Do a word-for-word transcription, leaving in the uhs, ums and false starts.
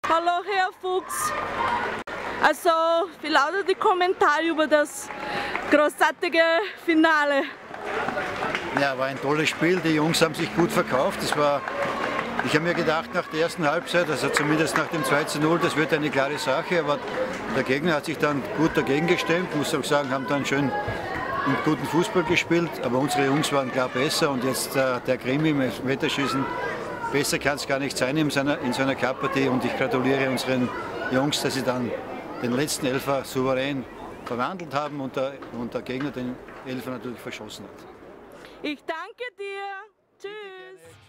Hallo Herr Fuchs. Also, wie lautet die Kommentar über das großartige Finale? Ja, war ein tolles Spiel. Die Jungs haben sich gut verkauft. Das war, ich habe mir gedacht, nach der ersten Halbzeit, also zumindest nach dem zwei zu null, das wird eine klare Sache. Aber der Gegner hat sich dann gut dagegen gestemmt. Ich muss auch sagen, haben dann schön und guten Fußball gespielt. Aber unsere Jungs waren klar besser. Und jetzt äh, der Krimi im Elfmeterschießen. Besser kann es gar nicht sein in so einer, in so einer Cup-Partie. Und ich gratuliere unseren Jungs, dass sie dann den letzten Elfer souverän verwandelt haben und der, und der Gegner den Elfer natürlich verschossen hat. Ich danke dir. Tschüss.